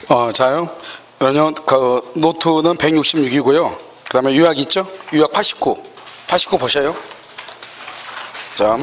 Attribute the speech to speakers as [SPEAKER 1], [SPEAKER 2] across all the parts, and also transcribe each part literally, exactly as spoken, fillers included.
[SPEAKER 1] 어, 자요. 그러면 그 노트는 백육십육이고요. 그 다음에 유약 있죠? 유약 팔십구. 팔십구 보셔요. 자,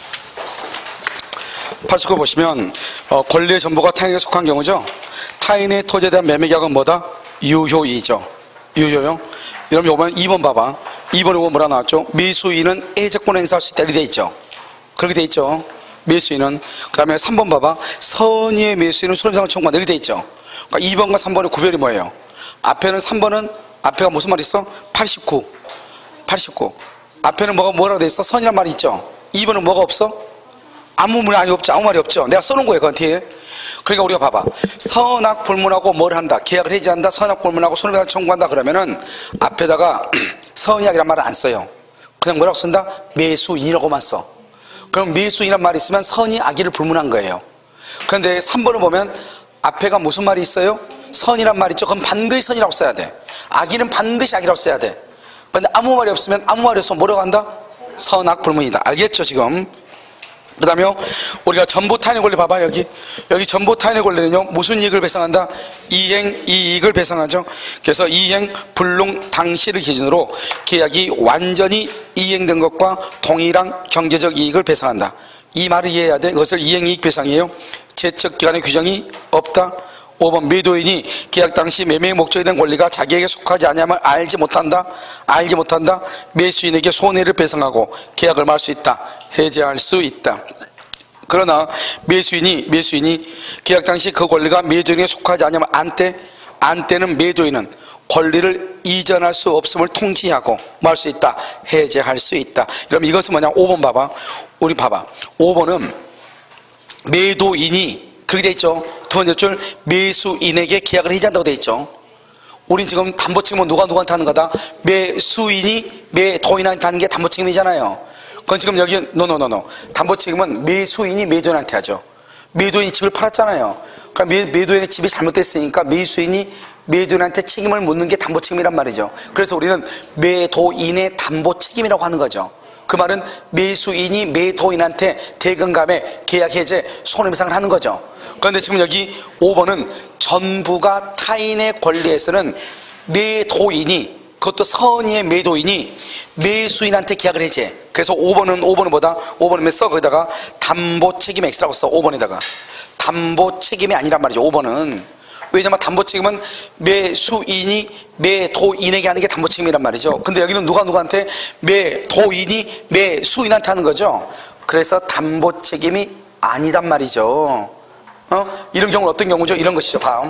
[SPEAKER 1] 팔십구 보시면 어, 권리의 전부가 타인에게 속한 경우죠. 타인의 토지에 대한 매매 계약은 뭐다? 유효이죠. 유효요. 여러분 요번 이 번 봐봐. 이 번에 보면 뭐라 나왔죠? 매수인은 해제권 행사할 수 있다 이렇게 돼 있죠. 그렇게 돼 있죠. 매수인은. 그 다음에 삼 번 봐봐. 선의의 매수인은 손해배상을 청구한다 이렇게 돼 있죠. 그러니까 이 번과 삼 번의 구별이 뭐예요? 앞에는 삼 번은 앞에가 무슨 말이 있어? 팔십구. 팔십구. 앞에는 뭐가 뭐라고 돼 있어? 선이란 말이 있죠. 이 번은 뭐가 없어? 아무 말이 아니 없죠. 아무 말이 없죠. 내가 써놓은 거예요. 그 뒤에. 그러니까 우리가 봐봐. 선악 불문하고 뭘 한다? 계약을 해지한다. 선악 불문하고 손해배상 청구한다. 그러면은 앞에다가 선의약이란 말을 안 써요. 그냥 뭐라고 쓴다? 매수인이라고만 써. 그럼 매수인이란 말이 있으면 선이 악의를 불문한 거예요. 그런데 삼 번을 보면 앞에가 무슨 말이 있어요? 선이란 말이 있죠. 그럼 반드시 선이라고 써야 돼. 악의는 반드시 악이라고 써야 돼. 그런데 아무 말이 없으면 아무 말이 없으면 뭐라고 한다? 선악 불문이다. 알겠죠 지금? 그 다음에 우리가 전부 타인의 권리 봐봐. 여기 여기 전부 타인의 권리는요 무슨 이익을 배상한다? 이행 이익을 배상하죠. 그래서 이행 불능 당시를 기준으로 계약이 완전히 이행된 것과 동일한 경제적 이익을 배상한다. 이 말을 이해해야 돼. 그것을 이행이익 배상이에요. 제척기간의 규정이 없다. 오 번 매도인이 계약 당시 매매의 목적에 대한 권리가 자기에게 속하지 않냐면 알지 못한다. 알지 못한다. 매수인에게 손해를 배상하고 계약을 말 수 있다. 해제할 수 있다. 그러나 매수인이 매수인이 계약 당시 그 권리가 매도인에게 속하지 않냐면 안때 안때는 매도인은 권리를 이전할 수 없음을 통지하고 뭐 할 수 있다. 해제할 수 있다. 그럼 이것은 뭐냐? 오 번 봐봐. 우리 봐봐. 오 번은 매도인이 그렇게 돼 있죠. 두 번째 줄 매수인에게 계약을 해지한다고 돼 있죠. 우린 지금 담보책임은 누가 누구한테 하는 거다? 매수인이 매도인한테 하는 게 담보책임이잖아요. 그건 지금 여기 노노노노 담보책임은 매수인이 매도인한테 하죠. 매도인이 집을 팔았잖아요. 그러니까 매, 매도인의 집이 잘못됐으니까 매수인이 매도인한테 책임을 묻는 게 담보책임이란 말이죠. 그래서 우리는 매도인의 담보책임이라고 하는 거죠. 그 말은 매수인이 매도인한테 대금감에 계약해제 손해배상을 하는 거죠. 그런데 지금 여기 오 번은 전부가 타인의 권리에서는 매도인이 그것도 선의의 매도인이 매수인한테 계약을 해제. 그래서 오 번은 오 번은 뭐다? 오 번은 써 거기다가 담보책임 X라고 써. 오 번에다가 담보책임이 아니란 말이죠. 오 번은 왜냐면 담보책임은 매수인이 매도인에게 하는 게 담보책임이란 말이죠. 근데 여기는 누가 누구한테? 매도인이 매수인한테 하는 거죠. 그래서 담보책임이 아니단 말이죠. 어? 이런 경우는 어떤 경우죠? 이런 것이죠. 다음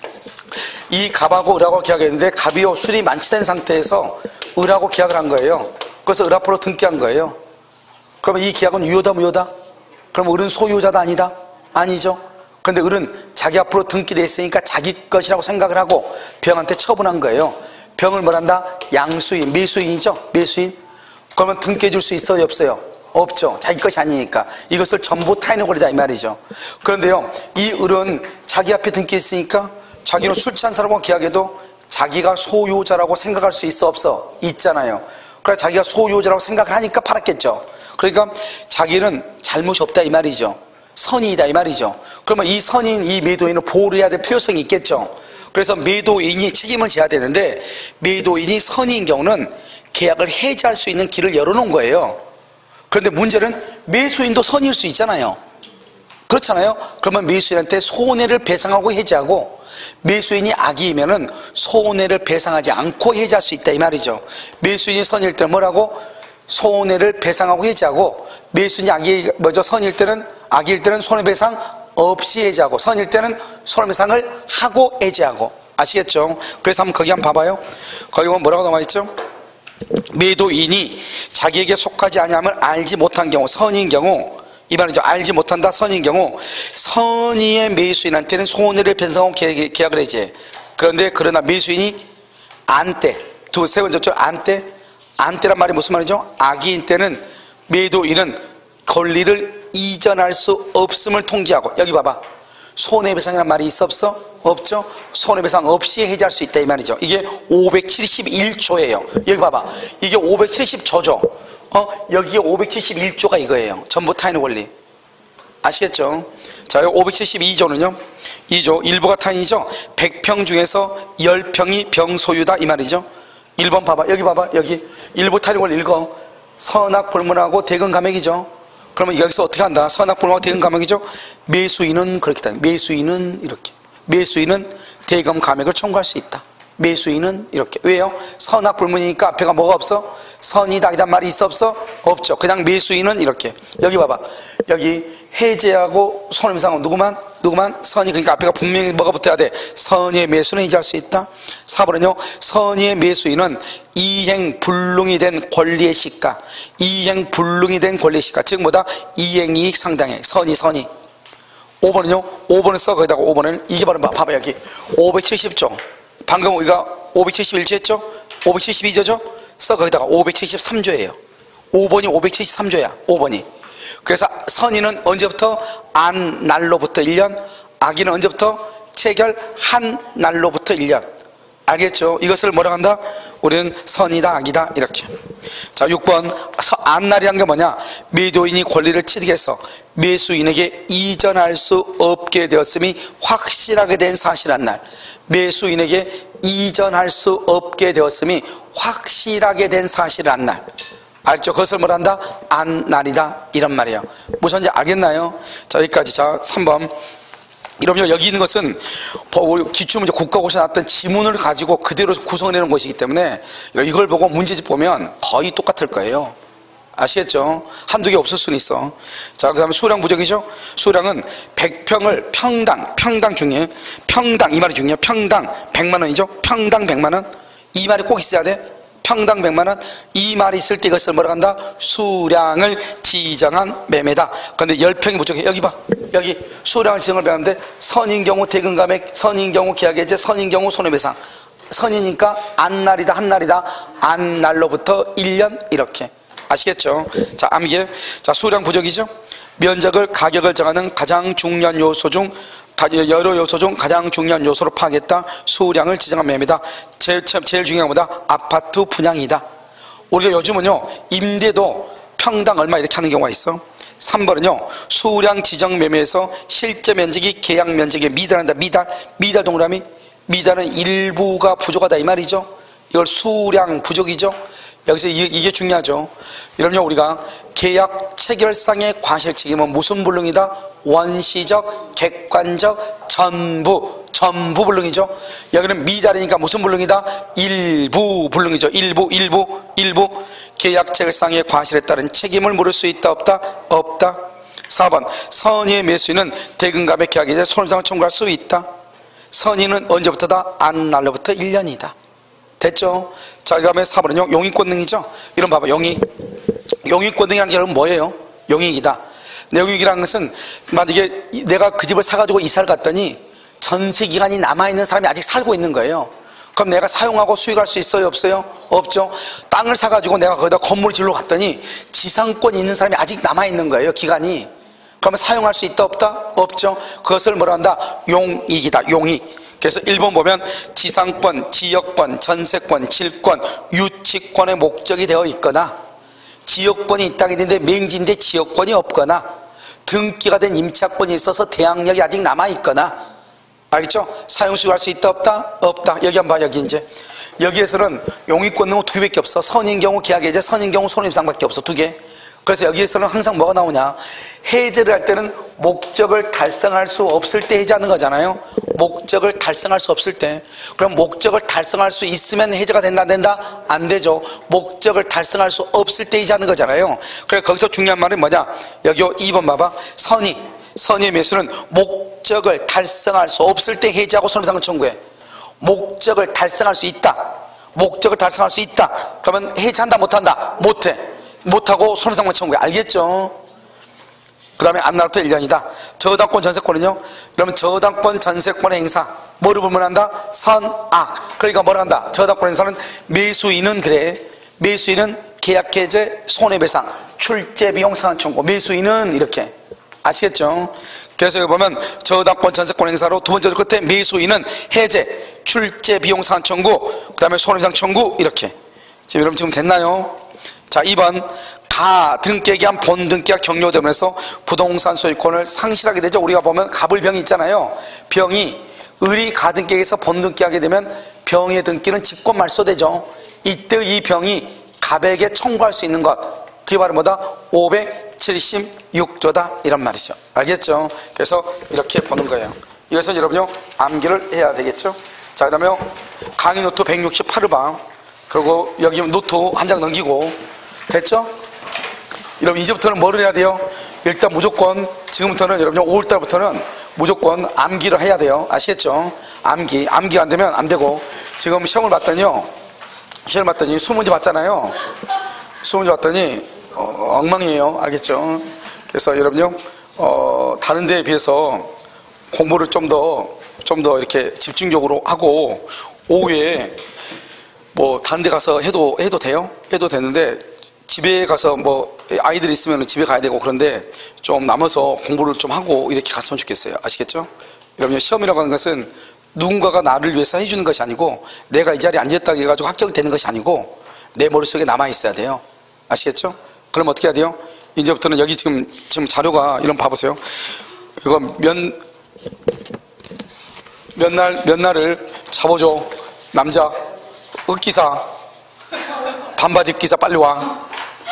[SPEAKER 1] 이 갑하고 을하고 계약했는데 갑이요 술이 만취된 상태에서 을하고 계약을 한 거예요. 그래서 을 앞으로 등기한 거예요. 그러면 이 계약은 유효다 무효다? 그럼 을은 소유자다 아니다? 아니죠. 그런데 을은 자기 앞으로 등기돼 있으니까 자기 것이라고 생각을 하고 병한테 처분한 거예요. 병을 뭐란다? 양수인, 매수인이죠. 매수인. 그러면 등기해 줄 수 있어요 없어요? 없죠. 자기 것이 아니니까. 이것을 전부 타인의 권리다 이 말이죠. 그런데요 이 을은 자기 앞에 등기했으니까 자기는 술 취한 사람과 계약해도 자기가 소유자라고 생각할 수 있어 없어? 있잖아요. 그래 자기가 소유자라고 생각을 하니까 팔았겠죠. 그러니까 자기는 잘못이 없다 이 말이죠. 선의이다 이 말이죠. 그러면 이 선인 이 매도인은 보호를 해야 될 필요성이 있겠죠. 그래서 매도인이 책임을 져야 되는데 매도인이 선의인 경우는 계약을 해지할 수 있는 길을 열어놓은 거예요. 그런데 문제는 매수인도 선의일 수 있잖아요. 그렇잖아요. 그러면 매수인한테 손해를 배상하고 해지하고 매수인이 악의이면은 손해를 배상하지 않고 해지할 수 있다 이 말이죠. 매수인이 선의일 때는 뭐라고? 손해를 배상하고 해지하고 매수인이 악의 뭐죠? 선의일 때는 악의일 때는 손해배상 없이 해지하고 선일 때는 손해배상을 하고 해지하고. 아시겠죠? 그래서 한번 거기 한번 봐봐요. 거기 보면 뭐라고 나와있죠? 매도인이 자기에게 속하지 아니함을 알지 못한 경우 선의인 경우 이 말이죠. 알지 못한다 선의인 경우 선의의 매수인한테는 손해를 배상하고 계약을 해지. 그런데 그러나 매수인이 안때 두 세 번째 줄 안때 안때란 말이 무슨 말이죠? 악의인 때는 매도인은 권리를 이전할 수 없음을 통지하고. 여기 봐봐. 손해배상이라는 말이 있어 없어? 없죠? 손해배상 없이 해지할 수 있다 이 말이죠. 이게 오백칠십일 조예요 여기 봐봐. 이게 오백칠십 조죠. 어? 여기에 오백칠십일 조가 이거예요. 전부 타인의 권리. 아시겠죠? 자, 오백칠십이 조는요, 이 조 일 부가 타인이죠. 백 평 중에서 십 평이 병소유다 이 말이죠. 일 번 봐봐, 여기 봐봐, 여기 일 부 타인을 읽어. 선악불문하고 대근감액이죠. 그러면 여기서 어떻게 한다? 선악불문하고 대근감액이죠. 매수인은 그렇게 다. 매수인은 이렇게. 매수인은 대금감액을 청구할 수 있다. 매수인은 이렇게. 왜요? 선악불문이니까 앞에가 뭐가 없어? 선이다 이란 말이 있어 없어? 없죠. 그냥 매수인은 이렇게. 여기 봐봐, 여기 해제하고 손해배상은 누구만? 누구만? 선이. 그러니까 앞에가 분명히 뭐가 붙어야 돼? 선의의 매수는 해제할 수 있다. 사 번은요, 선의의 매수인은 이행불능이 된 권리의 시가, 이행불능이 된 권리의 시가, 즉 뭐다? 이행이익 상당액. 선이 선이. 오 번은요, 오 번을 써. 거기다가 오 번을. 이게 바로 봐봐, 여기 오백칠십 조. 방금 우리가 오백칠십일 조 했죠? 오백칠십이 조죠? 써. 거기다가 오백칠십삼 조예요 오 번이 오백칠십삼 조야 오 번이. 그래서 선의는 언제부터? 안 날로부터 일 년, 악의는 언제부터? 체결한 날로부터 일 년. 알겠죠? 이것을 뭐라고 한다? 우리는 선이다 악이다 이렇게. 자, 육 번 안날이란 게 뭐냐? 매도인이 권리를 취득해서 매수인에게 이전할 수 없게 되었음이 확실하게 된 사실한 날. 매수인에게 이전할 수 없게 되었음이 확실하게 된 사실한 날. 알죠? 그것을 뭐라 한다? 안날이다 이런 말이에요. 무슨지 알겠나요? 자, 여기까지. 자, 삼 번. 이러면 여기 있는 것은 기출문제 국가고시에 나왔던 지문을 가지고 그대로 구성해내는 것이기 때문에 이걸 보고 문제집 보면 거의 똑같을 거예요. 아시겠죠? 한두 개 없을 수는 있어. 자, 그 다음에 수량 부족이죠? 수량은 백 평을 평당, 평당 중에, 평당, 이 말이 중요해요. 평당 백만 원이죠? 평당 백만 원. 이 말이 꼭 있어야 돼. 평당 백만 원. 이 말이 있을 때 이것을 뭐라고 한다? 수량을 지정한 매매다. 그런데 십 평이 부족해. 여기 봐. 여기 수량을 지정을 배우는데 선인 경우 대금감액, 선인 경우 계약해제, 선인 경우 손해배상. 선이니까 안날이다, 한날이다. 안날로부터 일 년 이렇게. 아시겠죠? 자, 암기에. 자, 수량 부족이죠? 면적을, 가격을 정하는 가장 중요한 요소 중, 여러 요소 중 가장 중요한 요소로 파악했다. 수량을 지정한 매매다. 제일, 제일 중요한 거다. 아파트 분양이다. 우리가 요즘은요, 임대도 평당 얼마 이렇게 하는 경우가 있어. 삼 번은요, 수량 지정 매매에서 실제 면적이 계약 면적에 미달한다. 미달. 미달 동그라미. 미달은 일부가 부족하다 이 말이죠. 이걸 수량 부족이죠. 여기서 이게, 이게 중요하죠. 이러면 우리가 계약 체결상의 과실 책임은 무슨 불능이다? 원시적, 객관적, 전부, 전부 불능이죠. 여기는 미달이니까 무슨 불능이다? 일부 불능이죠. 일부, 일부, 일부. 계약 체결상의 과실에 따른 책임을 물을 수 있다, 없다? 없다. 사 번 선의의 매수인은 대금감액 계약이자 손해배상을 청구할 수 있다. 선의는 언제부터다? 안날로부터 일 년이다. 됐죠? 자, 그 다음에 사 번은요, 용익권능이죠? 이런 봐봐, 용익. 용익권능이라는 게 여러분 뭐예요? 용익이다. 용익이라는 것은, 만약에 내가 그 집을 사가지고 이사를 갔더니 전세기간이 남아있는 사람이 아직 살고 있는 거예요. 그럼 내가 사용하고 수익할 수 있어요? 없어요? 없죠? 땅을 사가지고 내가 거기다 건물을 지으러 갔더니 지상권이 있는 사람이 아직 남아있는 거예요, 기간이. 그러면 사용할 수 있다, 없다? 없죠? 그것을 뭐라 한다? 용익이다, 용익. 그래서 일 번 보면 지상권, 지역권, 전세권, 질권, 유치권의 목적이 되어 있거나 지역권이 있다고 했는데 맹지인데 지역권이 없거나 등기가 된 임차권이 있어서 대항력이 아직 남아있거나. 알겠죠? 사용 수익할 수 있다, 없다? 없다. 여기 한번 봐, 여기 이제. 여기에서는 용익권능은 두 개밖에 없어. 선인 경우 계약해제, 선인 경우 손해배상밖에 없어. 두 개. 그래서 여기에서는 항상 뭐가 나오냐? 해제를 할 때는 목적을 달성할 수 없을 때 해제하는 거잖아요. 목적을 달성할 수 없을 때. 그럼 목적을 달성할 수 있으면 해제가 된다, 안 된다? 안 되죠. 목적을 달성할 수 없을 때 해제하는 거잖아요. 그래서 거기서 중요한 말은 뭐냐? 여기 이 번 봐봐. 선의. 선의의 매수는 목적을 달성할 수 없을 때 해제하고 손해배상을 청구해. 목적을 달성할 수 있다. 목적을 달성할 수 있다. 그러면 해제한다, 못한다? 못해. 못하고 손해배상만 청구해. 알겠죠? 그 다음에 안날로부터 일 년이다. 저당권 전세권은요, 그러면 저당권 전세권의 행사 뭐를 불문한다? 선악. 그러니까 뭐라 한다? 저당권 행사는 매수인은 그래. 매수인은 계약해제, 손해배상, 출제비용 상환 청구. 매수인은 이렇게. 아시겠죠? 그래서 여기 보면 저당권 전세권 행사로 두 번째 끝에 매수인은 해제, 출제비용 상환 청구, 그 다음에 손해배상 청구 이렇게. 지금 여러분 지금 됐나요? 자, 이 번 가등기한 본등기가 경료되면서 부동산 소유권을 상실하게 되죠. 우리가 보면 갑을병이 있잖아요. 병이 을이 가등기에서 본등기하게 되면 병의 등기는 직권 말소되죠. 이때 이 병이 갑에게 청구할 수 있는 것, 그게 바로 뭐다? 오백칠십육 조다 이런 말이죠. 알겠죠? 그래서 이렇게 보는 거예요. 이것은 여러분요 암기를 해야 되겠죠. 자, 그 다음에 강의 노트 백육십팔 방, 그리고 여기 노트 한 장 넘기고 됐죠? 여러분 이제부터는 뭐를 해야 돼요? 일단 무조건 지금부터는 여러분 오월 달부터는 무조건 암기를 해야 돼요. 아시겠죠? 암기 암기가 안 되면 안 되고, 지금 시험을 봤더니요 시험을 봤더니 이십 문제 봤잖아요. 이십 문제 봤더니 어, 엉망이에요. 알겠죠? 그래서 여러분요 어, 다른 데에 비해서 공부를 좀 더 좀 더 이렇게 집중적으로 하고, 오후에 뭐 다른 데 가서 해도 해도 돼요. 해도 되는데 집에 가서 뭐 아이들이 있으면 집에 가야 되고, 그런데 좀 남아서 공부를 좀 하고 이렇게 갔으면 좋겠어요. 아시겠죠? 여러분 시험이라고 하는 것은 누군가가 나를 위해서 해주는 것이 아니고, 내가 이 자리에 앉았다고 해가지고 합격되는 것이 아니고 내 머릿속에 남아있어야 돼요. 아시겠죠? 그럼 어떻게 해야 돼요? 이제부터는 여기 지금 지금 자료가 이런 봐보세요. 이거 몇 몇 날 몇 날을 잡아줘. 남자 흑기사 반바지 흑기사 빨리 와.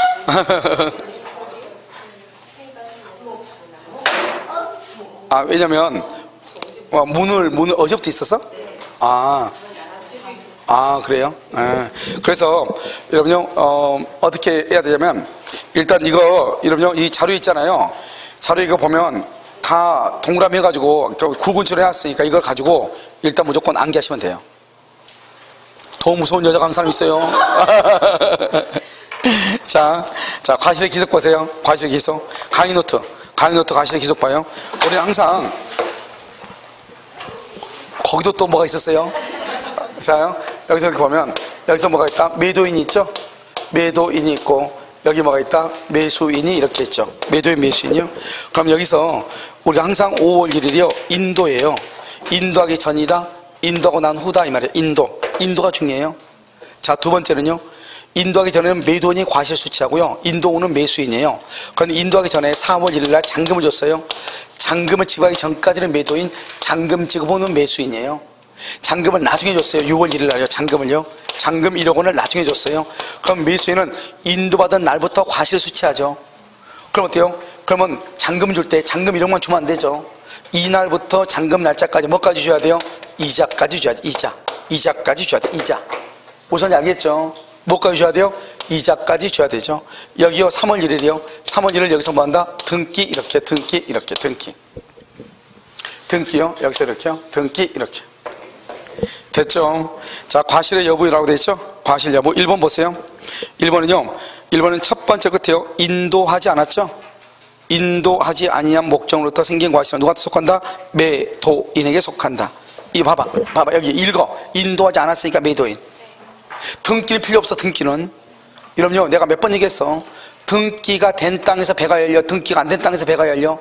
[SPEAKER 1] 아, 왜냐면 와, 문을 문을 어제부터 있었어? 아, 아 그래요? 네. 그래서 여러분요 어, 어떻게 해야 되냐면, 일단 이거 여러분요 이 자료 있잖아요. 자료 이거 보면 다 동그라미 해가지고 굵은처럼 해놨으니까 이걸 가지고 일단 무조건 암기하시면 돼요. 더 무서운 여자 가는 사람 있어요. 자, 자 과실의 기속 보세요. 과실의 기속 강의 노트 강의 노트 과실의 기속 봐요. 우리는 항상 거기도 또 뭐가 있었어요? 자, 여기서 이렇게 보면 여기서 뭐가 있다? 매도인이 있죠? 매도인이 있고, 여기 뭐가 있다? 매수인이 이렇게 있죠. 매도인, 매수인이요. 그럼 여기서 우리가 항상 오월 일일이요 인도예요. 인도하기 전이다, 인도하고 난 후다 이 말이에요. 인도 인도가 중요해요. 자, 두 번째는요, 인도하기 전에는 매도인이 과실 수취하고요, 인도 후는 매수인이에요. 그런데 인도하기 전에 사월 일일날 잔금을 줬어요. 잔금을 지급하기 전까지는 매도인, 잔금 지급 후는 매수인이에요. 잔금을 나중에 줬어요. 유월 일일날요 잔금을요. 잔금 일억 원을 나중에 줬어요. 그럼 매수인은 인도받은 날부터 과실 수취하죠. 그럼 어때요? 그러면 잔금 줄 때 잔금 일억만 주면 안 되죠. 이날부터 잔금 날짜까지 뭐까지 줘야 돼요? 이자까지 줘야 돼. 이자 이자까지 줘야 돼. 이자 우선 알겠죠? 뭐까지 줘야 돼요? 이자까지 줘야 되죠. 여기요 삼월 일일이요 삼월 일일 여기서 뭐 한다? 등기 이렇게, 등기 이렇게, 등기 등기요 여기서 이렇게요, 등기 이렇게. 됐죠? 자, 과실의 여부라고 되어 있죠? 과실 여부 일 번 보세요. 일 번은요 일 번은 첫 번째 끝에요 인도하지 않았죠? 인도하지 아니한 목적으로부터 생긴 과실은 누구한테 속한다? 매도인에게 속한다. 이거 봐봐 봐봐 여기 읽어. 인도하지 않았으니까 매도인. 등기는 필요 없어. 등기는 이러면요 내가 몇 번 얘기했어. 등기가 된 땅에서 배가 열려, 등기가 안 된 땅에서 배가 열려?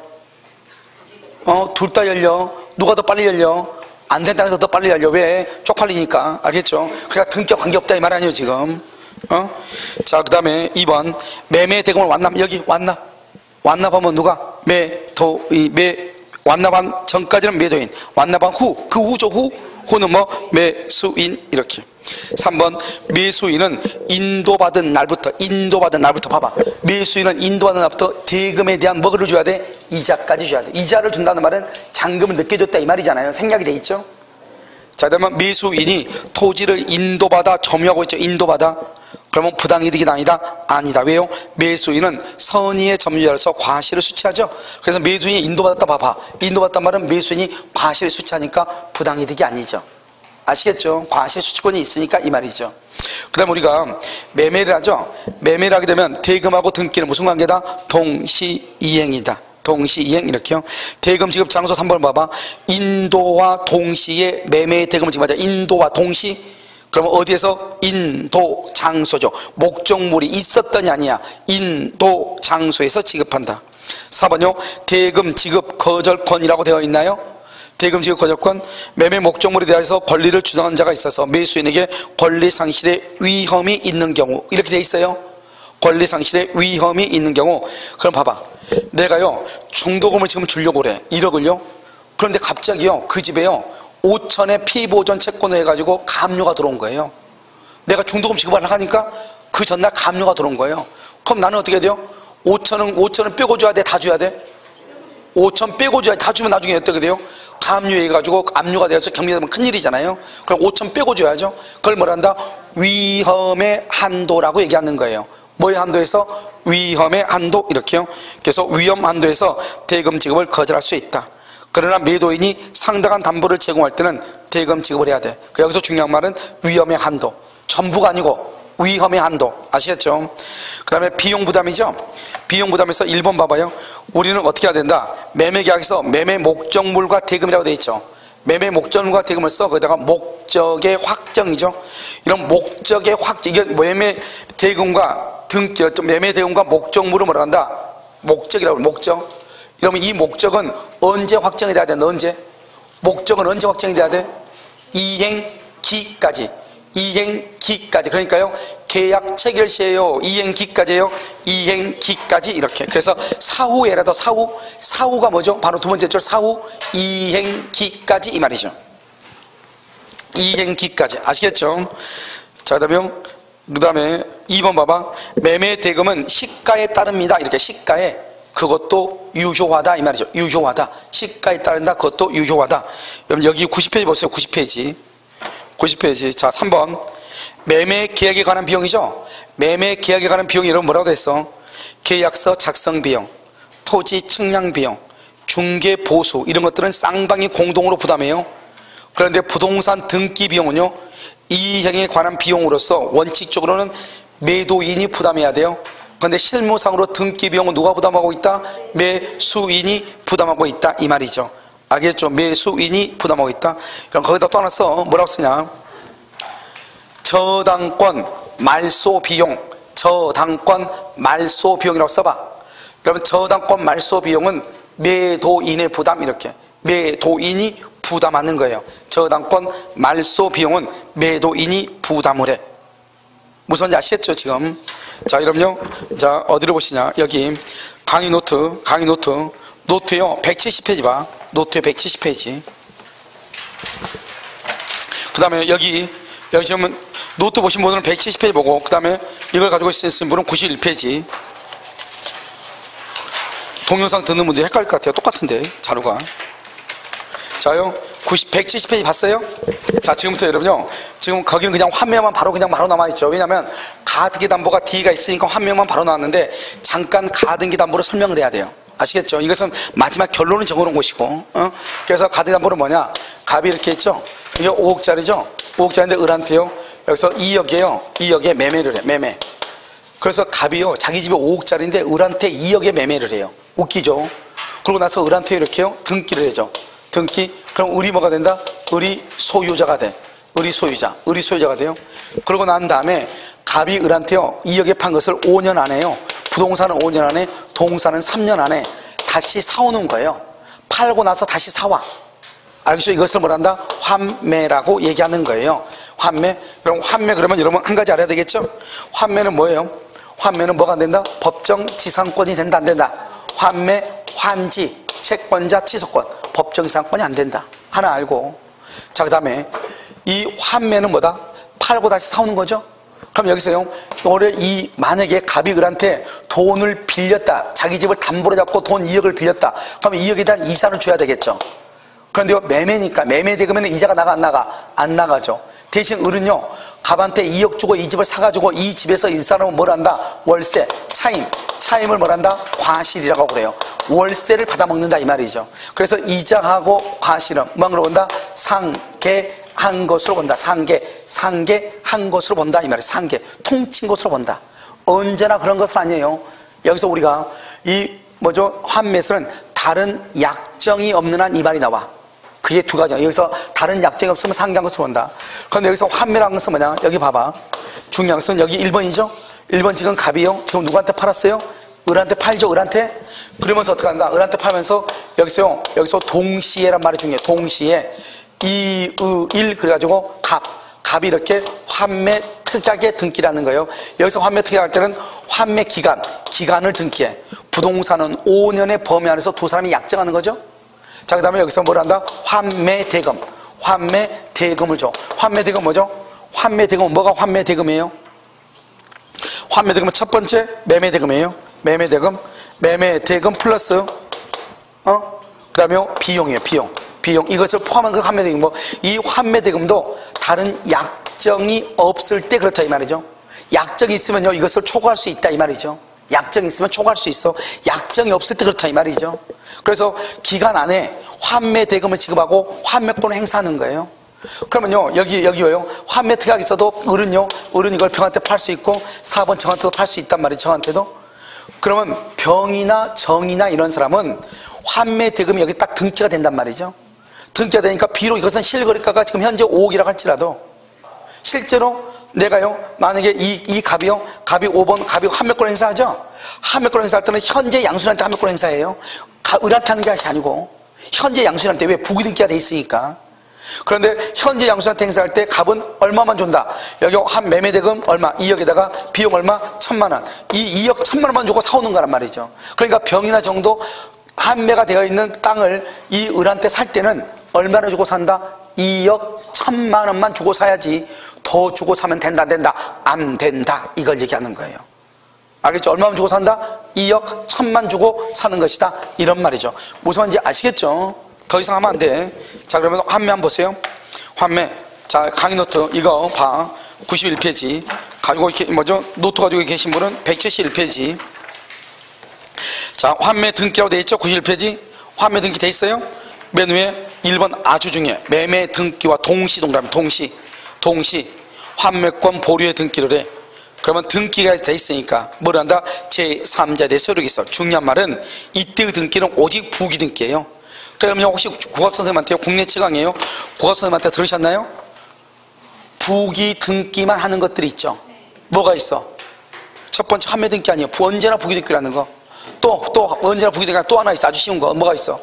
[SPEAKER 1] 어, 둘 다 열려. 누가 더 빨리 열려? 안 된 땅에서 더 빨리 열려. 왜? 쪽팔리니까. 알겠죠? 그러니까 등기와 관계없다 이 말 아니에요 지금. 어? 자, 그 다음에 이 번 매매 대금을 완납. 여기 완납 완납하면 누가? 매도 이 매 완납한 전까지는 매도인, 완납한 후 그 후죠. 후 후는 뭐? 매수인 이렇게. 삼 번 매수인은 인도받은 날부터, 인도받은 날부터 봐봐. 매수인은 인도받은 날부터 대금에 대한 뭐를 줘야 돼? 이자까지 줘야 돼. 이자를 준다는 말은 잔금을 늦게 줬다 이 말이잖아요. 생략이 돼 있죠. 자, 그러면 매수인이 토지를 인도받아 점유하고 있죠. 인도받아. 그러면 부당이득이 아니다? 아니다. 왜요? 매수인은 선의의 점유자로서 과실을 수취하죠. 그래서 매수인이 인도받았다 봐봐. 인도받았단 말은 매수인이 과실을 수취하니까 부당이득이 아니죠. 아시겠죠? 과실 수취권이 있으니까 이 말이죠. 그 다음에 우리가 매매를 하죠. 매매를 하게 되면 대금하고 등기는 무슨 관계다? 동시이행이다. 동시이행 이렇게요. 대금 지급 장소 삼 번 봐봐. 인도와 동시에 매매 대금을 지급하자. 인도와 동시. 그러면 어디에서? 인도 장소죠. 목적물이 있었더니 아니야. 인도 장소에서 지급한다. 사 번요. 대금 지급 거절권이라고 되어 있나요? 대금 지급 거절권. 매매 목적물에 대해서 권리를 주장한 자가 있어서 매수인에게 권리 상실의 위험이 있는 경우 이렇게 되어 있어요. 권리상실의 위험이 있는 경우, 그럼 봐봐. 내가요 중도금을 지금 주려고 그래, 일억을요. 그런데 갑자기요 그 집에요 오천에 피보전 채권을 해가지고 가압류가 들어온 거예요. 내가 중도금 지급하려고 하니까 그 전날 가압류가 들어온 거예요. 그럼 나는 어떻게 해야 돼요? 오천은 오천은 빼고 줘야 돼, 다 줘야 돼? 오천 빼고 줘야 돼. 다 주면 나중에 어떻게 돼요? 가압류 해가지고 압류가 되어서 경비되면 큰일이잖아요. 그럼 오천 빼고 줘야죠. 그걸 뭐란다? 위험의 한도라고 얘기하는 거예요. 뭐의 한도에서? 위험의 한도, 이렇게요. 그래서 위험 한도에서 대금 지급을 거절할 수 있다. 그러나 매도인이 상당한 담보를 제공할 때는 대금 지급을 해야 돼. 여기서 중요한 말은 위험의 한도, 전부가 아니고 위험의 한도, 아시겠죠? 그 다음에 비용 부담이죠. 비용 부담에서 일 번 봐봐요. 우리는 어떻게 해야 된다? 매매계약에서 매매 목적물과 대금이라고 되어 있죠. 매매 목적물과 대금을 써 거기다가 목적의 확정이죠. 이런 목적의 확정, 이게 매매 대금과 등, 매매 대금과 목적물을 뭐라 한다? 목적이라고, 목적. 그러면 이 목적은 언제 확정이 돼야 된다? 언제? 목적은 언제 확정이 돼야 돼? 이행기까지. 이행기까지. 그러니까요 계약 체결 시에요, 이행기까지예요, 이행기까지. 이렇게. 그래서 사후에라도, 사후 사후가 뭐죠? 바로 두 번째 줄 사후, 이행기까지, 이 말이죠. 이행기까지. 아시겠죠? 자, 그 다음에 그 다음에 이 번 봐봐. 매매 대금은 시가에 따릅니다. 이렇게. 시가에, 그것도 유효하다, 이 말이죠. 유효하다. 시가에 따른다, 그것도 유효하다. 그럼 여기 구십 페이지 보세요. 구십 페이지. 구십 페이지. 자, 삼 번. 매매 계약에 관한 비용이죠. 매매 계약에 관한 비용이 이런 뭐라고 됐어? 계약서 작성 비용, 토지 측량 비용, 중개 보수, 이런 것들은 쌍방이 공동으로 부담해요. 그런데 부동산 등기 비용은요, 이행에 관한 비용으로서 원칙적으로는 매도인이 부담해야 돼요. 그런데 실무상으로 등기 비용은 누가 부담하고 있다? 매수인이 부담하고 있다, 이 말이죠. 알겠죠? 매수인이 부담하고 있다. 그럼 거기다 또 하나 써. 뭐라고 쓰냐? 저당권 말소 비용, 저당권 말소 비용이라고 써봐. 그러면 저당권 말소 비용은 매도인의 부담, 이렇게. 매도인이 부담하는 거예요. 저당권 말소 비용은 매도인이 부담을 해. 무슨 말인지 아시겠죠, 지금? 자, 그럼요. 자, 어디로 보시냐? 여기 강의 노트, 강의 노트. 노트요, 백칠십 페이지 봐. 노트에 백칠십 페이지. 그 다음에 여기, 여기 지금 노트 보신 분들은 백칠십 페이지 보고, 그 다음에 이걸 가지고 있으신 분은 구십일 페이지. 동영상 듣는 분들이 헷갈릴 것 같아요. 똑같은데, 자료가. 자요, 백칠십 페이지 봤어요? 자, 지금부터 여러분요, 지금 거기는 그냥 화면만 바로 그냥 바로 남아있죠. 왜냐면 가등기 담보가 D가 있으니까 화면만 바로 나왔는데, 잠깐 가등기 담보를 설명을 해야 돼요. 아시겠죠? 이것은 마지막 결론을 적어놓은 것이고, 어? 그래서 가등기 담보는 뭐냐? 값이 이렇게 있죠? 이게 오억짜리죠? 오억짜리인데 을한테요, 여기서 이억이에요. 이억에 매매를 해, 매매. 그래서 값이요, 자기 집에 오억짜리인데 을한테 이억에 매매를 해요. 웃기죠? 그러고 나서 을한테 이렇게요, 등기를 해줘. 등기. 그럼 을이 뭐가 된다? 을이 소유자가 돼. 을이 소유자. 을이 소유자가 돼요. 그러고 난 다음에 갑이 을한테요, 이억에 판 것을 오 년 안에요, 부동산은 오 년 안에, 동산은 삼 년 안에 다시 사오는 거예요. 팔고 나서 다시 사와. 알겠죠? 이것을 뭐란다? 환매라고 얘기하는 거예요. 환매. 그럼 환매, 그러면 여러분 한 가지 알아야 되겠죠? 환매는 뭐예요? 환매는 뭐가 안 된다? 법정 지상권이 된다, 안 된다? 환매, 환지, 채권자 취소권, 법정 지상권이 안 된다. 하나 알고. 자, 그 다음에 이 환매는 뭐다? 팔고 다시 사오는 거죠? 그럼 여기서요, 너를 이, 만약에 갑이 을한테 돈을 빌렸다, 자기 집을 담보로 잡고 돈 이억을 빌렸다, 그럼 이억에 대한 이자를 줘야 되겠죠? 그런데 매매니까, 매매 대금에는 이자가 나가, 안 나가? 안 나가죠. 대신 을은요, 갑한테 이억 주고 이 집을 사가지고 이 집에서 이 사람은 뭘 한다? 월세, 차임. 차임을 뭘 한다? 과실이라고 그래요. 월세를 받아먹는다, 이 말이죠. 그래서 이자하고 과실은 뭐로 본다? 상계한 것으로 본다. 상계, 상계한 것으로 본다, 이 말이에요. 상계, 퉁친 것으로 본다. 언제나 그런 것은 아니에요. 여기서 우리가 이 뭐죠? 환매에서는 다른 약정이 없는 한 이 말이 나와. 그게 두 가지야. 여기서 다른 약정이 없으면 상계한 것으로 본다. 그런데 여기서 환매라는 것은 뭐냐? 여기 봐봐. 중요한 것은 여기 일 번이죠? 일 번 지금 갑이요, 지금 누구한테 팔았어요? 을한테 팔죠, 을한테? 그러면서 어떻게 한다? 을한테 팔면서 여기서요, 여기서 동시에란 말이 중요해요. 동시에 이, 의, 일, 그래가지고 갑. 값이 이렇게 환매 특약의 등기라는 거예요. 여기서 환매 특약할 때는 환매 기간, 기간을 등기해. 부동산은 오 년의 범위 안에서 두 사람이 약정하는 거죠. 자, 그 다음에 여기서 뭘 한다? 환매 대금. 환매 대금을 줘. 환매 대금 뭐죠? 환매 대금은 뭐가 환매 대금이에요? 환매 대금은 첫 번째 매매 대금이에요. 매매 대금. 매매 대금 플러스 어? 그 다음에 비용이에요. 비용. 비용. 이것을 포함한 그 환매 대금. 뭐, 이 환매 대금도 다른 약정이 없을 때 그렇다 이 말이죠. 약정이 있으면요, 이것을 초과할 수 있다 이 말이죠. 약정이 있으면 초과할 수 있어. 약정이 없을 때 그렇다 이 말이죠. 그래서 기간 안에 환매 대금을 지급하고 환매권을 행사하는 거예요. 그러면요, 여기, 여기 왜요? 환매 특약이 있어도 을은요, 을은 이걸 병한테 팔 수 있고 사 번 정한테도 팔 수 있단 말이죠. 정한테도. 그러면 병이나 정이나 이런 사람은 환매 대금이 여기 딱 등기가 된단 말이죠. 등기가 되니까 비록 이것은 실거래가가 지금 현재 오억이라고 할지라도 실제로 내가요, 만약에 이, 이 값이요, 값이 오 번, 값이 환매권 행사하죠? 환매권 행사할 때는 현재 양수인한테 환매권 행사해요. 을한테 하는 게 아니고 현재 양수인한테. 왜? 부기등기가 돼 있으니까. 그런데 현재 양수인한테 행사할 때 값은 얼마만 준다. 여기 한 매매대금 얼마, 이억에다가 비용 얼마, 천만 원. 이 이억 천만 원만 주고 사오는 거란 말이죠. 그러니까 병이나 정도 환매가 되어 있는 땅을 이 을한테 살 때는 얼마나 주고 산다? 이억 천만 원만 주고 사야지. 더 주고 사면 된다, 안 된다? 안 된다. 이걸 얘기하는 거예요. 알겠죠? 얼마만 주고 산다? 이억 천만 주고 사는 것이다. 이런 말이죠. 무슨 말인지 아시겠죠? 더 이상 하면 안 돼. 자, 그러면 환매 한번 보세요. 환매. 자, 강의 노트 이거 봐. 구십일 페이지. 가지고 이렇게 뭐죠? 노트 가지고 계신 분은 백칠십일 페이지. 자, 환매 등기라고 돼 있죠? 구십일 페이지. 환매 등기 돼 있어요? 맨 위에 일 번 아주 중요해. 매매 등기와 동시 동그라미. 동시. 동시. 환매권 보류의 등기를 해. 그러면 등기가 돼 있으니까 뭘 한다? 제삼자에 대해 소득이 있어. 중요한 말은 이때의 등기는 오직 부기 등기예요. 그러면 혹시 국악선생님한테 국내 최강이에요? 국악선생님한테 들으셨나요? 부기 등기만 하는 것들이 있죠. 뭐가 있어? 첫 번째 환매 등기 아니에요. 언제나 부기 등기라는 거. 또, 또 언제나 부기 등기가 또 하나 있어. 아주 쉬운 거. 뭐가 있어?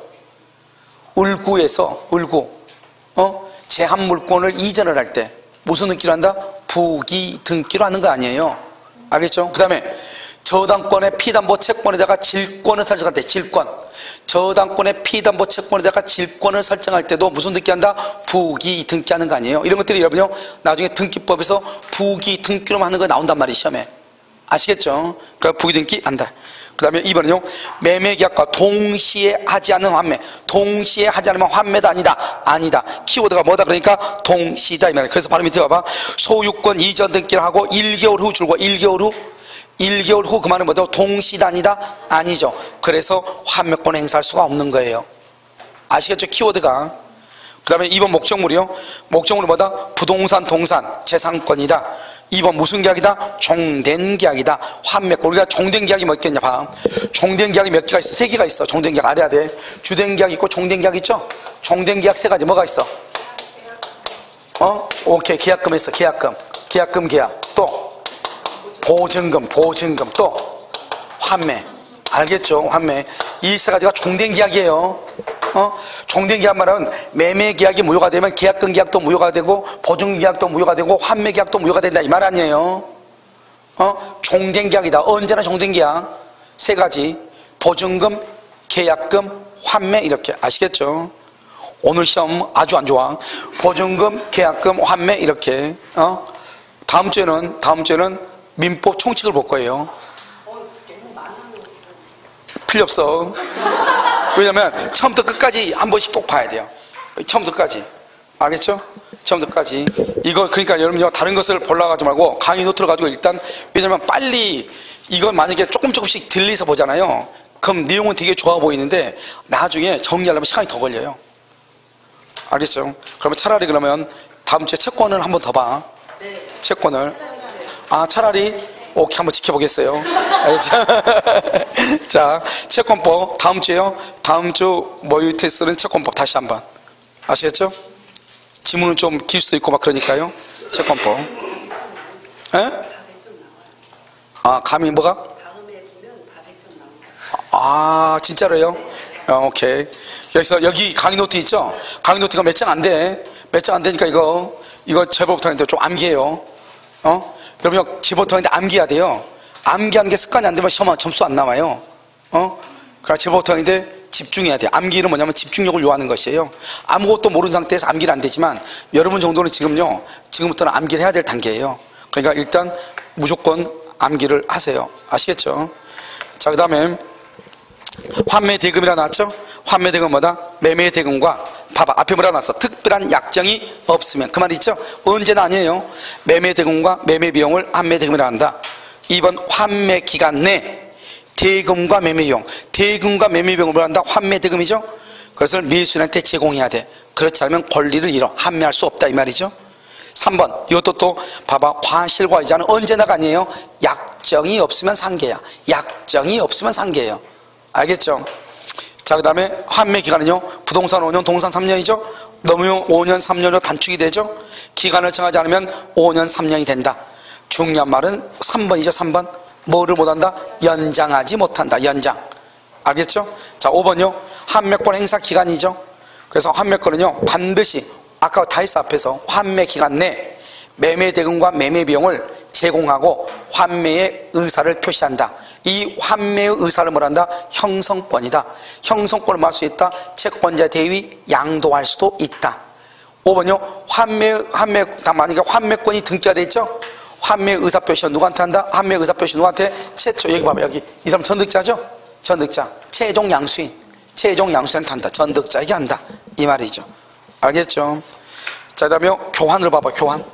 [SPEAKER 1] 을구에서 을구 어? 제한물권을 이전을 할 때 무슨 등기로 한다? 부기 등기로 하는 거 아니에요. 알겠죠? 그 다음에 저당권의 피담보 채권에다가 질권을 설정할 때 질권. 저당권의 피담보 채권에다가 질권을 설정할 때도 무슨 등기한다? 부기 등기하는 거 아니에요. 이런 것들이 여러분요, 나중에 등기법에서 부기 등기로만 하는 거 나온단 말이에요. 시험에. 아시겠죠? 그러니까 부기 등기 한다. 그 다음에 이 번은요, 매매계약과 동시에 하지 않는 환매. 동시에 하지 않으면 환매도 아니다. 아니다. 키워드가 뭐다? 그러니까 동시다 이 말이에요. 그래서 바로 밑에 봐봐. 소유권 이전 등기를 하고 일 개월 후 줄고 일 개월 후 일 개월 후 그 말은 뭐죠? 동시다 아니다? 아니죠. 그래서 환매권 행사할 수가 없는 거예요. 아시겠죠? 키워드가. 그 다음에 이 번 목적물이요. 목적물은 뭐다? 부동산 동산 재산권이다. 이 번 무슨 계약이다? 종된 계약이다. 환매권. 우리가 종된 계약이 몇 개냐 봐. 종된 계약이 몇 개가 있어? 세 개가 있어. 종된 계약 알아야 돼. 주된 계약 있고 종된 계약 있죠? 종된 계약 세 가지. 뭐가 있어? 어? 오케이. 계약금 있어. 계약금. 계약금 계약. 또 보증금, 보증금. 또 환매. 알겠죠? 환매. 이 세 가지가 종된 계약이에요. 어? 종된 계약 말은 매매 계약이 무효가 되면 계약금 계약도 무효가 되고 보증금 계약도 무효가 되고 환매 계약도 무효가 된다 이 말 아니에요. 어? 종된 계약이다. 언제나 종된 계약 세 가지. 보증금, 계약금, 환매. 이렇게. 아시겠죠? 오늘 시험 아주 안 좋아. 보증금, 계약금, 환매. 이렇게. 어? 다음 주에는 다음 주에는 민법 총칙을 볼 거예요. 필요 없어. 왜냐면 처음부터 끝까지 한 번씩 꼭 봐야 돼요. 처음부터 끝까지. 알겠죠? 처음부터 끝까지. 이거 그러니까 여러분요, 다른 것을 보려고 하지 말고 강의 노트를 가지고 일단, 왜냐면 빨리 이걸 만약에 조금 조금씩 들리서 보잖아요. 그럼 내용은 되게 좋아 보이는데 나중에 정리하려면 시간이 더 걸려요. 알겠죠? 그러면 차라리 그러면 다음 주에 채권을 한 번 더 봐. 채권을. 아, 차라리 오케이, 한번 지켜보겠어요. 알겠죠? 자, 채권법 다음 주에요. 다음 주 모의 테스트는 채권법 다시 한번. 아시겠죠? 지문은 좀 길 수도 있고 막 그러니까요. 채권법. 에? 아, 감이 뭐가? 아, 진짜로요? 어, 오케이. 여기서 여기 강의 노트 있죠? 강의 노트가 몇 장 안 돼. 몇 장 안 되니까 이거 이거 재벌부터인데 좀 암기해요. 어? 여러분, 재벌부터인데 암기해야 돼요. 암기하는 게 습관이 안 되면 시험 점수 안 나와요. 어? 그러니까 재벌부터인데 집중해야 돼요. 암기는 뭐냐면 집중력을 요하는 것이에요. 아무것도 모르는 상태에서 암기는 안 되지만 여러분 정도는 지금요, 지금부터는 암기를 해야 될 단계예요. 그러니까 일단 무조건 암기를 하세요. 아시겠죠? 자, 그 다음에 환매대금이라 나왔죠? 환매대금은 뭐다? 매매대금과, 봐봐, 앞에 뭐라 나왔어? 특별한 약정이 없으면. 그 말이 있죠? 언제는 아니에요. 매매대금과 매매비용을 환매대금이라 한다. 이 번 환매기간 내 대금과 매매비용, 대금과 매매비용을 뭐라 한다? 환매대금이죠? 그것을 매수인한테 제공해야 돼. 그렇지 않으면 권리를 잃어. 환매할 수 없다, 이 말이죠? 삼 번, 이것도 또 봐봐, 과실과 이자는 언제나가 아니에요. 약정이 없으면 상계야. 약정이 없으면 상계예요. 알겠죠? 자, 그 다음에 환매기간은요, 부동산 오 년, 동산 삼 년이죠? 넘으면 오 년, 삼 년으로 단축이 되죠? 기간을 정하지 않으면 오 년, 삼 년이 된다. 중요한 말은 삼 번이죠. 삼 번, 뭐를 못한다? 연장하지 못한다. 연장. 알겠죠? 자, 오 번요, 환매권 행사 기간이죠? 그래서 환매권은요, 반드시 아까 다 했어. 앞에서 환매기간 내 매매대금과 매매비용을 제공하고 환매의 의사를 표시한다. 이 환매의 의사를 뭐란다? 형성권이다. 형성권을 뭐 할 수 있다? 채권자 대위 양도할 수도 있다. 오 번요, 환매, 환매, 만약에 환매권이 등기가 돼 있죠? 환매 의사 표시는 누구한테 한다? 환매 의사 표시 누구한테? 최초, 여기 봐봐, 여기 이 사람 전득자죠? 전득자, 최종 양수인, 최종 양수인한테 한다. 전득자에게 한다, 이 말이죠. 알겠죠? 자, 그 다음에 교환을 봐봐. 교환.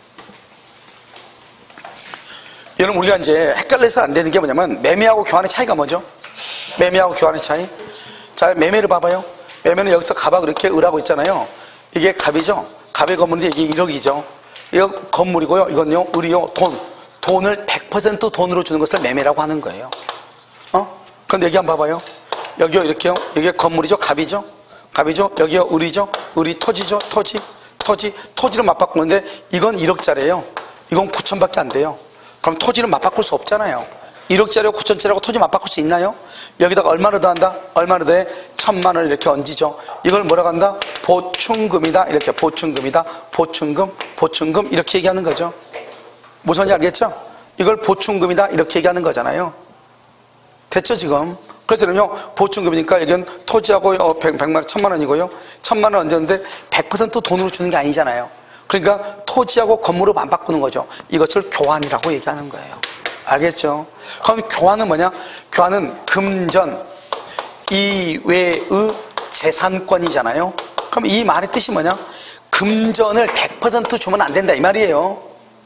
[SPEAKER 1] 여러분, 우리가 이제 헷갈려서 안 되는 게 뭐냐면 매매하고 교환의 차이가 뭐죠? 매매하고 교환의 차이. 자, 매매를 봐봐요. 매매는 여기서 갑하고 이렇게 을하고 있잖아요. 이게 갑이죠? 갑의 건물인데 이게 일억이죠. 이거 건물이고요. 이건요, 을이요, 돈. 돈을 백 퍼센트 돈으로 주는 것을 매매라고 하는 거예요. 어? 그런데 여기 한번 봐봐요. 여기요, 이렇게요. 여기가 건물이죠? 갑이죠? 갑이죠? 여기요, 을이죠? 을이 토지죠? 토지. 토지. 토지를 맞바꾸는데 이건 일억짜리예요. 이건 구천밖에 안 돼요. 그럼 토지를 맞바꿀 수 없잖아요. 일억짜리하고 구천짜리하고 토지 맞바꿀 수 있나요? 여기다가 얼마를 더한다? 얼마를 더해? 천만 원을 이렇게 얹이죠. 이걸 뭐라고 한다? 보충금이다. 이렇게 보충금이다. 보충금, 보충금 이렇게 얘기하는 거죠. 무슨 말인지 알겠죠? 이걸 보충금이다. 이렇게 얘기하는 거잖아요. 됐죠, 지금? 그래서 그럼요, 보충금이니까 여기는 토지하고 백만 원, 천만 원이고요. 천만 원 얹었는데 백 퍼센트 돈으로 주는 게 아니잖아요. 그러니까 토지하고 건물을 안 바꾸는 거죠. 이것을 교환이라고 얘기하는 거예요. 알겠죠? 그럼 교환은 뭐냐? 교환은 금전 이외의 재산권이잖아요. 그럼 이 말의 뜻이 뭐냐? 금전을 백 퍼센트 주면 안 된다, 이 말이에요.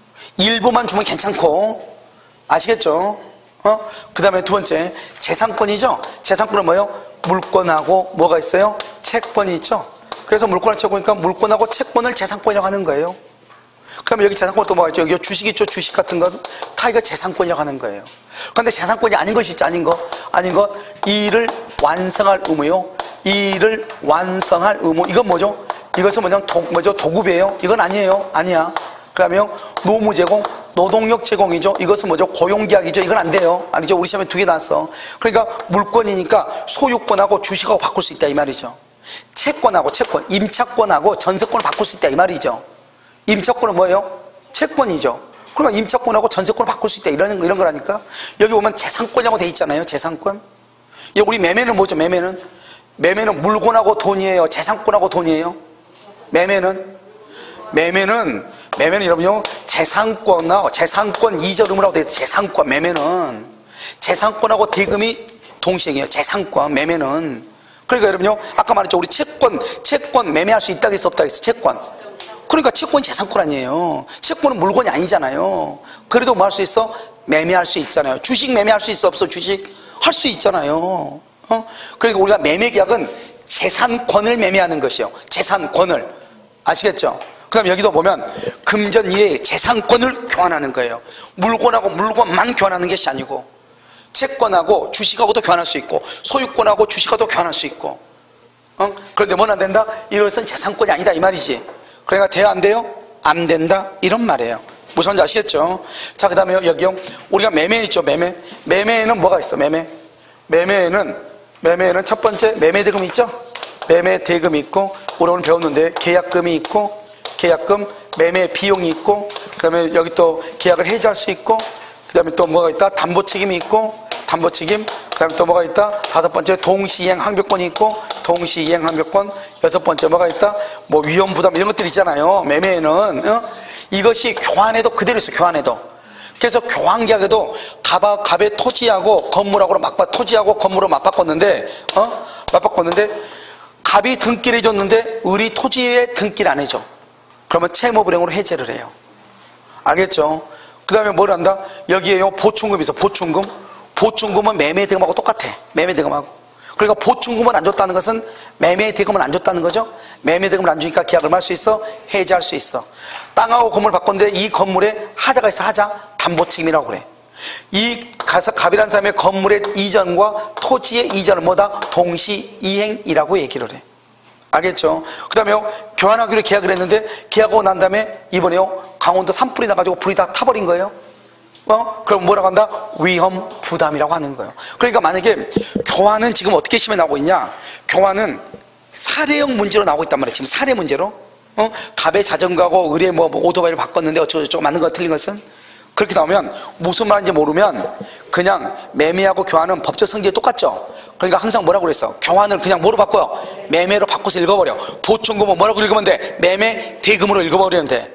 [SPEAKER 1] 일부만 주면 괜찮고. 아시겠죠? 어? 그 다음에 두 번째, 재산권이죠? 재산권은 뭐예요? 물권하고 뭐가 있어요? 채권이 있죠? 그래서 물권을 채권이니까 물권하고 채권을 재산권이라고 하는 거예요. 그 다음에 여기 재산권 또 뭐가 있죠? 여기 주식 있죠? 주식 같은 거. 다 이거 재산권이라고 하는 거예요. 그런데 재산권이 아닌 것이 있죠? 아닌 거. 아닌 것. 이 일을 완성할 의무요. 이 일을 완성할 의무. 이건 뭐죠? 이것은 뭐냐? 도, 뭐죠? 도급이에요? 이건 아니에요. 아니야. 그 다음에요. 노무 제공, 노동력 제공이죠. 이것은 뭐죠? 고용계약이죠. 이건 안 돼요. 아니죠? 우리 시험에 두 개 나왔어. 그러니까 물권이니까 소유권하고 주식하고 바꿀 수 있다, 이 말이죠. 채권하고 채권, 임차권하고 전세권을 바꿀 수 있다, 이 말이죠. 임차권은 뭐예요? 채권이죠. 그러니까 임차권하고 전세권을 바꿀 수 있다, 이런, 이런 거라니까. 여기 보면 재산권이라고 돼 있잖아요. 재산권. 우리 매매는 뭐죠? 매매는 매매는 물건하고 돈이에요? 재산권하고 돈이에요? 매매는 매매는 매매는 여러분요, 재산권하고 재산권 이전음이라고 돼 있어요. 재산권. 매매는 재산권하고 대금이 동시행이에요. 재산권. 매매는. 그러니까 여러분요, 아까 말했죠. 우리 채권, 채권 매매할 수 있다고 했어, 없다고 했어? 채권. 그러니까 채권이 재산권 아니에요. 채권은 물건이 아니잖아요. 그래도 뭐 할 수 있어? 매매할 수 있잖아요. 주식 매매할 수 있어, 없어? 주식 할 수 있잖아요. 어? 그러니까 우리가 매매 계약은 재산권을 매매하는 것이에요. 재산권을. 아시겠죠? 그 다음에 여기도 보면 금전 이외의 재산권을 교환하는 거예요. 물건하고 물건만 교환하는 것이 아니고 채권하고 주식하고도 교환할 수 있고 소유권하고 주식하고도 교환할 수 있고. 어? 그런데 뭐는 안 된다? 이것은 재산권이 아니다, 이 말이지. 그러니까 돼야 안 돼요? 안 된다, 이런 말이에요. 무슨 말인지 아시겠죠? 자, 그 다음에 여기요, 우리가 매매 있죠? 매매. 매매에는 뭐가 있어? 매매. 매매에는 매매에는 첫 번째 매매 대금이 있죠? 매매 대금이 있고, 우리 오늘 배웠는데 계약금이 있고, 계약금, 매매 비용이 있고, 그 다음에 여기 또 계약을 해지할 수 있고, 그 다음에 또 뭐가 있다? 담보 책임이 있고, 담보 책임, 그 다음에 또 뭐가 있다? 다섯 번째 동시이행 항변권이 있고, 동시이행 항변권. 여섯 번째 뭐가 있다? 뭐 위험 부담 이런 것들이 있잖아요. 매매에는. 어? 이것이 교환에도 그대로 있어, 교환에도. 그래서 교환계약에도 갑, 갑의 토지하고 건물하고 맞바, 토지하고 건물을 맞바꿨는데, 어? 맞바꿨는데, 갑이 등기를 해줬는데, 우리 토지에 등기를 안 해줘. 그러면 채무불이행으로 해제를 해요. 알겠죠? 그 다음에 뭘 한다? 여기에요, 보충금이 있어, 보충금. 보충금은 매매대금하고 똑같아. 매매대금하고. 그러니까 보충금을 안 줬다는 것은 매매대금을 안 줬다는 거죠. 매매대금을 안 주니까 계약을 할 수 있어, 해지할 수 있어. 땅하고 건물을 바꿨는데 이 건물에 하자가 있어, 하자. 담보책임이라고 그래. 이 갑이라는 사람의 건물의 이전과 토지의 이전은 뭐다? 동시이행이라고 얘기를 해. 알겠죠? 그 다음에 교환하기로 계약을 했는데, 계약하고 난 다음에 이번에요, 강원도 산불이 나가지고 불이 다 타버린 거예요. 어? 그럼 뭐라고 한다? 위험 부담이라고 하는 거예요. 그러니까 만약에 교환은 지금 어떻게 심해 나오고 있냐? 교환은 사례형 문제로 나오고 있단 말이에요. 지금 사례 문제로. 어? 갑의 자전거하고 의뢰 뭐, 뭐 오토바이를 바꿨는데 어쩌고저쩌고 맞는 거 틀린 것은? 그렇게 나오면 무슨 말인지 모르면 그냥 매매하고 교환은 법적 성질이 똑같죠? 그러니까 항상 뭐라고 그랬어? 교환을 그냥 뭐로 바꿔요? 매매로 바꿔서 읽어버려. 보충금은 뭐라고 읽으면 돼? 매매 대금으로 읽어버리면 돼.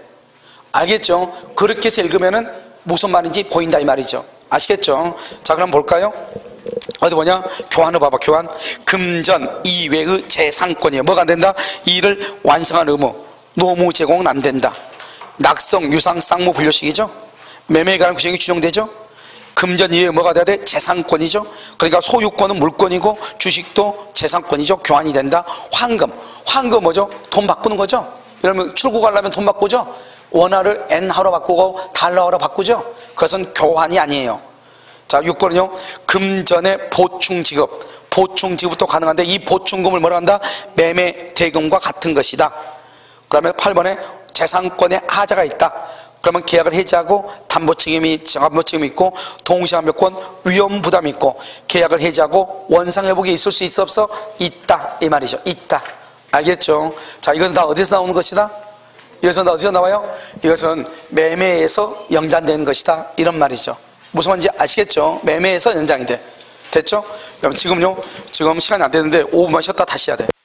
[SPEAKER 1] 알겠죠? 그렇게 해서 읽으면은 무슨 말인지 보인다 이 말이죠. 아시겠죠? 자, 그럼 볼까요? 어디 보냐? 교환을 봐봐. 교환. 금전 이외의 재산권이에요. 뭐가 안 된다? 이를 완성한 의무. 노무 제공은 안 된다. 낙성, 유상, 쌍무 분류식이죠. 매매에 관한 규정이 규정되죠. 금전 이외에 뭐가 돼야 돼? 재산권이죠. 그러니까 소유권은 물권이고 주식도 재산권이죠. 교환이 된다. 황금. 황금 뭐죠? 돈 바꾸는 거죠. 이러면 출국 가려면 돈 바꾸죠. 원화를 엔화로 바꾸고 달러로 바꾸죠. 그것은 교환이 아니에요. 자, 육 번은요, 금전의 보충지급. 보충지급도 가능한데 이 보충금을 뭐라 한다? 매매 대금과 같은 것이다. 그 다음에 팔 번에 재산권에 하자가 있다. 그러면 계약을 해지하고 담보책임이 담보책임이 있고 동시환변권 위험 부담이 있고 계약을 해지하고 원상회복이 있을 수 있어 없어? 있다 이 말이죠. 있다. 알겠죠? 자, 이것은 다 어디서 나오는 것이다? 이것은 다 어디서 나와요? 이것은 매매에서 연장되는 것이다 이런 말이죠. 무슨 말인지 아시겠죠? 매매에서 연장이 돼. 됐죠? 그럼 지금요, 지금 시간이 안 되는데 오 분만 쉬었다 다시 해야 돼.